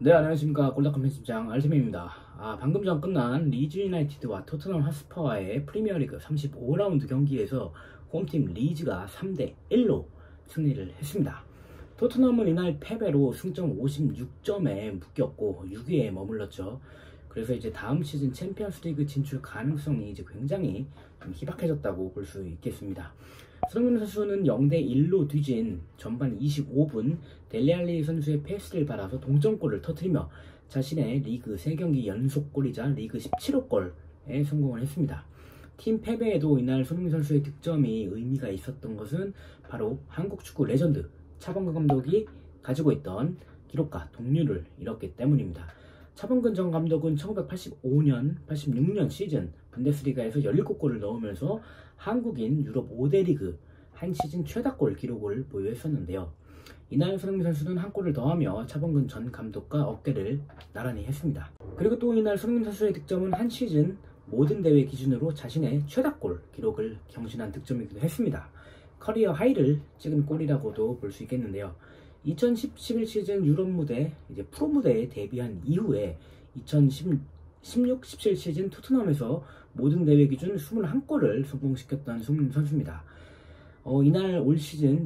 네, 안녕하십니까. 골다컴 편집장 알티맨입니다. 방금 전 끝난 리즈 유나이티드와 토트넘 핫스퍼와의 프리미어리그 35라운드 경기에서 홈팀 리즈가 3대1로 승리를 했습니다. 토트넘은 이날 패배로 승점 56점에 묶였고 6위에 머물렀죠. 그래서 이제 다음 시즌 챔피언스리그 진출 가능성이 이제 굉장히 좀 희박해졌다고 볼 수 있겠습니다. 손흥민 선수는 0대1로 뒤진 전반 25분 델리알리 선수의 패스를 받아서 동점골을 터뜨리며 자신의 리그 3경기 연속골이자 리그 17호 골에 성공을 했습니다. 팀 패배에도 이날 손흥민 선수의 득점이 의미가 있었던 것은 바로 한국 축구 레전드 차범근 감독이 가지고 있던 기록과 동률을 이뤘기 때문입니다. 차범근 전 감독은 1985년, 86년 시즌 분데스리가에서 17골을 넣으면서 한국인 유럽 5대 리그 한 시즌 최다골 기록을 보유했었는데요. 이날 손흥민 선수는 한 골을 더하며 차범근 전 감독과 어깨를 나란히 했습니다. 그리고 또 이날 손흥민 선수의 득점은 한 시즌 모든 대회 기준으로 자신의 최다골 기록을 경신한 득점이기도 했습니다. 커리어 하이를 찍은 골이라고도 볼 수 있겠는데요. 2010-11 시즌 유럽 무대, 이제 프로 무대에 데뷔한 이후에 2016-17 시즌 토트넘에서 모든 대회 기준 21골을 성공시켰던 손흥민 선수입니다. 이날 올 시즌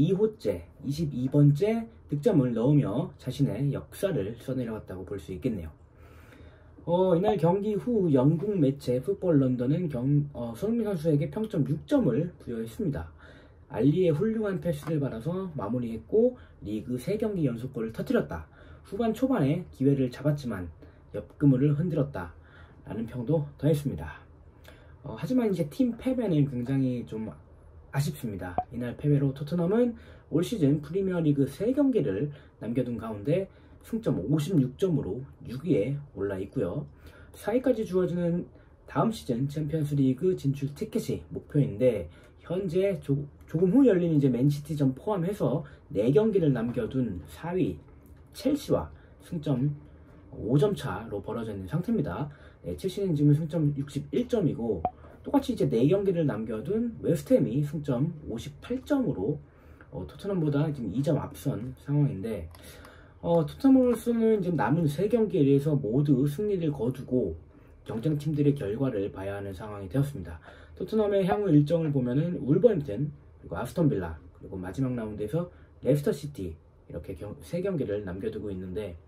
22번째 득점을 넣으며 자신의 역사를 써내려갔다고 볼 수 있겠네요. 이날 경기 후 영국 매체 풋볼 런던은 손흥민 선수에게 평점 6점을 부여했습니다. 알리의 훌륭한 패스를 받아서 마무리했고 리그 3경기 연속골을 터뜨렸다. 후반 초반에 기회를 잡았지만 옆그물을 흔들었다. 라는 평도 더했습니다. 하지만 이제 팀 패배는 굉장히 좀 아쉽습니다. 이날 패배로 토트넘은 올 시즌 프리미어리그 3경기를 남겨둔 가운데 승점 56점으로 6위에 올라 있고요. 4위까지 주어지는 다음 시즌 챔피언스리그 진출 티켓이 목표인데 현재 조금 후 열린 이제 맨시티전 포함해서 4경기를 남겨둔 4위 첼시와 승점 5점 차로 벌어져 있는 상태입니다. 첼시는 지금 승점 61점이고 똑같이 이제 4경기를 남겨둔 웨스트햄이 승점 58점으로 토트넘보다 지금 2점 앞선 상황인데 토트넘으로서는 지금 남은 3경기에 대해서 모두 승리를 거두고 경쟁팀들의 결과를 봐야 하는 상황이 되었습니다. 토트넘의 향후 일정을 보면은 울버햄튼, 그리고 아스톤 빌라, 그리고 마지막 라운드에서 레스터 시티 이렇게 3경기를 남겨두고 있는데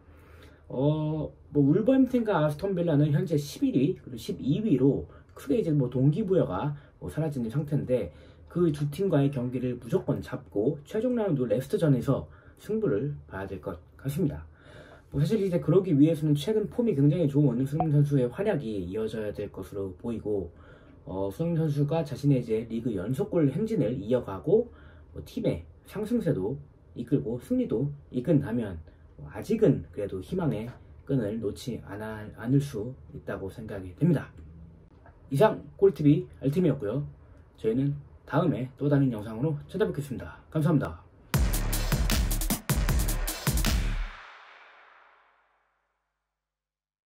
울버햄튼과 아스톤 빌라는 현재 11위 그리고 12위로 크게 이제 동기부여가 사라지는 상태인데 그 두 팀과의 경기를 무조건 잡고 최종 라운드 레스터전에서 승부를 봐야 될 것 같습니다. 사실 이제 그러기 위해서는 최근 폼이 굉장히 좋은 손흥민 선수의 활약이 이어져야 될 것으로 보이고 손흥민 선수가 자신의 이제 리그 연속골 행진을 이어가고 팀의 상승세도 이끌고 승리도 이끈다면 아직은 그래도 희망의 끈을 놓지 않을 수 있다고 생각이 됩니다. 이상 골TV 알팀이었고요. 저희는 다음에 또 다른 영상으로 찾아뵙겠습니다. 감사합니다.